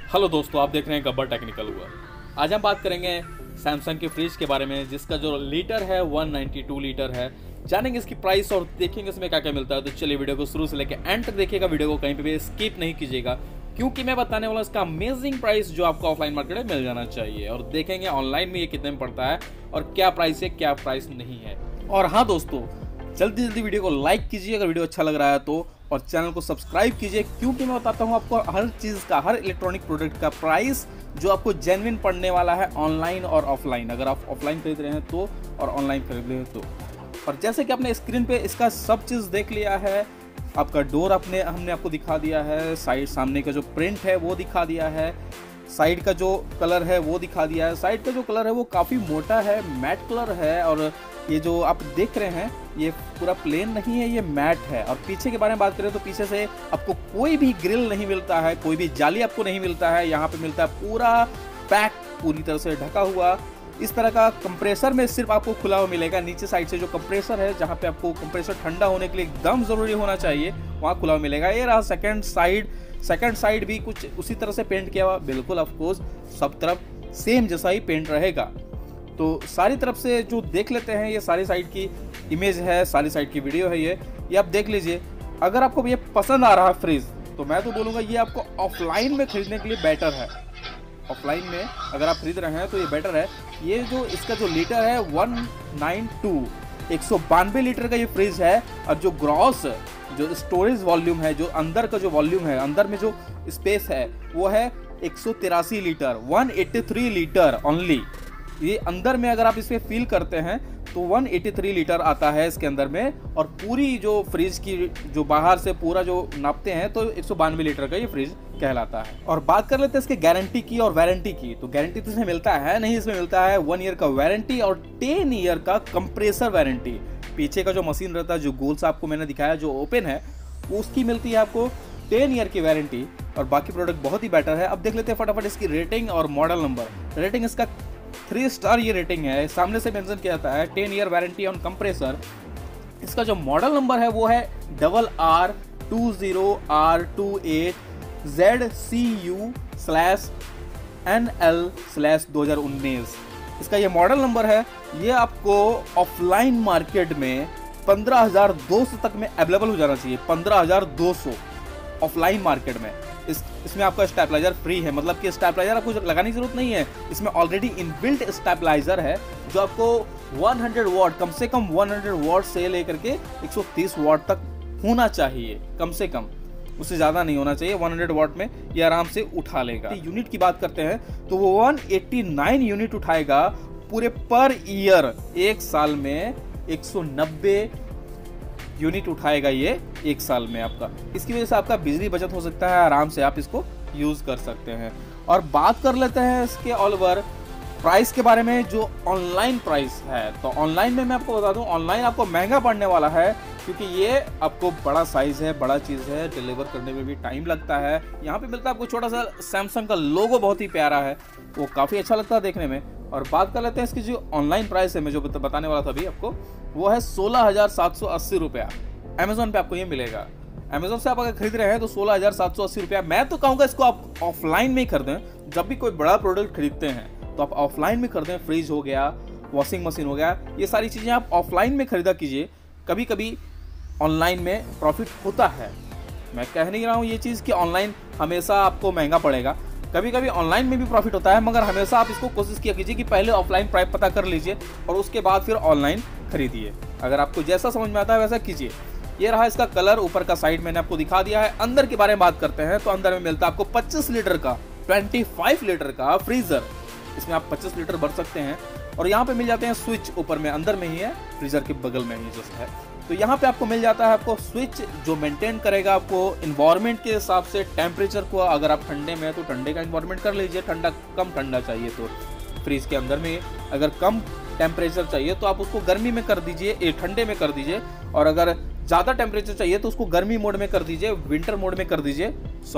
Hello दोस्तों, आप देख रहे हैं गब्बर टेक्निकल हुआ। आज हम बात करेंगे सैमसंग के फ्रिज के बारे में, जिसका जो लीटर है 192 लीटर है। जानेंगे इसकी प्राइस और देखेंगे इसमें क्या क्या मिलता है। तो चलिए वीडियो को शुरू से लेकर एंड तक देखिएगा, वीडियो को कहीं पे भी स्किप नहीं कीजिएगा, क्योंकि मैं बताने वाला इसका अमेजिंग प्राइस जो आपको ऑफलाइन मार्केट में मिल जाना चाहिए। और देखेंगे ऑनलाइन में ये कितने में पड़ता है और क्या प्राइस है क्या प्राइस नहीं है। और हाँ दोस्तों, जल्दी जल्दी वीडियो को लाइक कीजिए अगर वीडियो अच्छा लग रहा है तो, और चैनल को सब्सक्राइब कीजिए, क्योंकि मैं बताता हूँ आपको हर चीज़ का, हर इलेक्ट्रॉनिक प्रोडक्ट का प्राइस जो आपको जेन्युइन पड़ने वाला है ऑनलाइन और ऑफलाइन, अगर आप ऑफलाइन खरीद रहे हैं तो और ऑनलाइन खरीद रहे हैं तो। और जैसे कि आपने स्क्रीन पे इसका सब चीज़ देख लिया है, आपका डोर हमने आपको दिखा दिया है, साइड सामने का जो प्रिंट है वो दिखा दिया है, साइड का जो कलर है वो दिखा दिया है। साइड का जो कलर है वो काफ़ी मोटा है, मैट कलर है, और ये जो आप देख रहे हैं ये पूरा प्लेन नहीं है, ये मैट है। और पीछे के बारे में बात करें तो पीछे से आपको कोई भी ग्रिल नहीं मिलता है, कोई भी जाली आपको नहीं मिलता है, यहाँ पे मिलता है पूरा पैक, पूरी तरह से ढका हुआ। इस तरह का कंप्रेसर में सिर्फ आपको खुला हुआ मिलेगा, नीचे साइड से जो कंप्रेसर है, जहाँ पे आपको कंप्रेसर ठंडा होने के लिए एकदम ज़रूरी होना चाहिए, वहाँ खुला हुआ मिलेगा। ये रहा सेकेंड साइड भी कुछ उसी तरह से पेंट किया हुआ, बिल्कुल ऑफकोर्स सब तरफ सेम जैसा ही पेंट रहेगा। तो सारी तरफ से जो देख लेते हैं, ये सारी साइड की इमेज है, सारी साइड की वीडियो है, ये आप देख लीजिए। अगर आपको ये पसंद आ रहा है फ्रिज, तो मैं तो बोलूँगा ये आपको ऑफलाइन में खरीदने के लिए बेटर है। ऑफलाइन में अगर आप खरीद रहे हैं तो ये बेटर है। ये जो इसका जो लीटर है 192 192 लीटर का ये फ्रिज है, और जो ग्रॉस जो स्टोरेज वॉल्यूम है, जो अंदर का जो वॉल्यूम है, अंदर में जो स्पेस है वो है 183 लीटर, 183 लीटर ओनली। ये अंदर में अगर आप इसे फील करते हैं तो 183 लीटर आता है इसके अंदर में, और पूरी जो फ्रिज की जो बाहर से पूरा जो नापते हैं तो 192 लीटर का ये फ्रिज कहलाता है। और बात कर लेते हैं इसके गारंटी की और वारंटी की। तो गारंटी तो इसमें मिलता है नहीं, इसमें मिलता है 1 ईयर का वारंटी और 10 ईयर का कंप्रेसर वारंटी। पीछे का जो मशीन रहता है, जो गोल सा आपको मैंने दिखाया जो ओपन है, वो उसकी मिलती है आपको 10 ईयर की वारंटी, और बाकी प्रोडक्ट बहुत ही बेटर है। अब देख लेते हैं फटाफट इसकी रेटिंग और मॉडल नंबर। रेटिंग इसका 3 स्टार ये रेटिंग है, सामने से मेंशन किया जाता है 10 ईयर वारंटी ऑन कंप्रेसर। इसका जो मॉडल नंबर है वो है RR20RR28ZCU/NL/2019। इसका ये मॉडल नंबर है। ये आपको ऑफलाइन मार्केट में 15,200 तक में अवेलेबल हो जाना चाहिए, 15,200 ऑफलाइन मार्केट में। इसमें आपका स्टेबलाइजर फ्री है, मतलब कि स्टेबलाइजर आपको लगाने की जरूरत नहीं है, इसमें ऑलरेडी इनबिल्ट स्टेबलाइजर है जो आपको 100 वॉट, कम से कम 100 वॉट से लेकर के 130 वॉट तक होना चाहिए, कम से कम, उससे ज़्यादा नहीं होना चाहिए। 100 वॉट में ये आराम से उठा लेगा। यूनिट की बात करते हैं तो वो 189 यूनिट उठाएगा पूरे पर ईयर, एक साल में 190 यूनिट उठाएगा ये एक साल में आपका। इसकी वजह से आपका बिजली बचत हो सकता है, आराम से आप इसको यूज़ कर सकते हैं। और बात कर लेते हैं इसके ऑल ओवर प्राइस के बारे में, जो ऑनलाइन प्राइस है। तो ऑनलाइन में मैं आपको बता दूं, ऑनलाइन आपको महंगा पड़ने वाला है, क्योंकि ये आपको बड़ा साइज़ है, बड़ा चीज़ है, डिलीवर करने में भी टाइम लगता है। यहाँ पे मिलता है आपको छोटा सा सैमसंग का लोगो, बहुत ही प्यारा है, वो काफ़ी अच्छा लगता है देखने में। और बात कर लेते हैं इसकी जो ऑनलाइन प्राइस है, मैं जो बताने वाला था अभी आपको, वो है 16,780 रुपया। अमेजोन पे आपको ये मिलेगा। अमेजोन से आप अगर खरीद रहे हैं तो 16,780 रुपया। मैं तो कहूँगा इसको आप ऑफलाइन में ही खरीदें। जब भी कोई बड़ा प्रोडक्ट खरीदते हैं तो आप ऑफलाइन में खरीदें। फ्रिज हो गया, वॉशिंग मशीन हो गया, ये सारी चीज़ें आप ऑफलाइन में खरीदा कीजिए। कभी कभी ऑनलाइन में प्रॉफिट होता है, मैं कह नहीं रहा हूँ ये चीज़ कि ऑनलाइन हमेशा आपको महंगा पड़ेगा, कभी कभी ऑनलाइन में भी प्रॉफिट होता है, मगर हमेशा आप इसको कोशिश किया कीजिए कि पहले ऑफलाइन प्राइस पता कर लीजिए और उसके बाद फिर ऑनलाइन खरीदिए। अगर आपको जैसा समझ में आता है वैसा कीजिए। ये रहा इसका कलर, ऊपर का साइड मैंने आपको दिखा दिया है। अंदर के बारे में बात करते हैं तो अंदर में मिलता है आपको 25 लीटर का 25 लीटर का फ्रीजर। इसमें आप 25 लीटर भर सकते हैं। और यहाँ पे मिल जाते हैं स्विच, ऊपर में अंदर में ही है, फ्रीजर के बगल में ही जस्ट है। तो यहाँ पे आपको मिल जाता है आपको स्विच, जो मेंटेन करेगा आपको इन्वायरमेंट के हिसाब से टेम्परेचर को। अगर आप ठंडे में है तो ठंडे का इन्वायरमेंट कर लीजिए, कम ठंडा चाहिए तो फ्रीज के अंदर में। अगर कम टेम्परेचर चाहिए तो आप उसको गर्मी में कर दीजिए, ठंडे में कर दीजिए। और अगर ज़्यादा टेम्परेचर चाहिए तो उसको गर्मी मोड में कर दीजिए, विंटर मोड में कर दीजिए,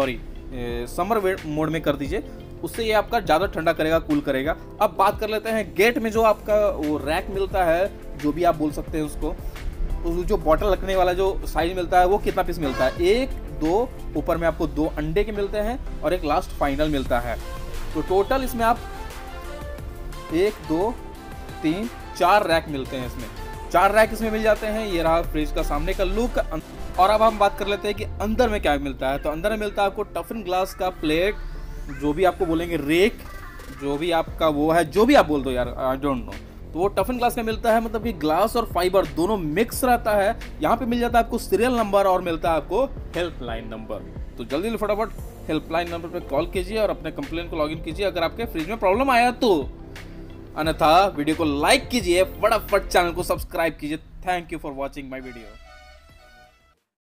समर मोड में कर दीजिए। उससे ये आपका ज़्यादा ठंडा करेगा, कूल करेगा। अब बात कर लेते हैं गेट में जो आपका वो रैक मिलता है, जो भी आप बोल सकते हैं उसको, जो बॉटल रखने वाला जो साइज मिलता है वो कितना पीस मिलता है। 1 दो ऊपर में आपको 2 अंडे के मिलते हैं और एक लास्ट फाइनल मिलता है। तो टोटल इसमें आप 1 2 3 4 रैक मिलते हैं। इसमें 4 रैक इसमें मिल जाते हैं। ये रहा फ्रिज का सामने का लुक। और अब हम बात कर लेते हैं कि अंदर में क्या मिलता है। तो अंदर में मिलता है आपको टफन ग्लास का प्लेट, जो भी आपको बोलेंगे रेक, जो भी आपका वो है, जो भी आप बोल दो यार, आई डोंट नो। तो वो टफन ग्लास का मिलता है, मतलब कि ग्लास और फाइबर दोनों मिक्स रहता है। यहाँ पे मिल जाता है आपको सीरियल नंबर और मिलता है आपको हेल्पलाइन नंबर। तो जल्दी फटाफट हेल्पलाइन नंबर पे कॉल कीजिए और अपने कंप्लेन को लॉगिन कीजिए अगर आपके फ्रिज में प्रॉब्लम आया तो। अन्यथा वीडियो को लाइक कीजिए, फटाफट चैनल को सब्सक्राइब कीजिए। Thank you for watching my video.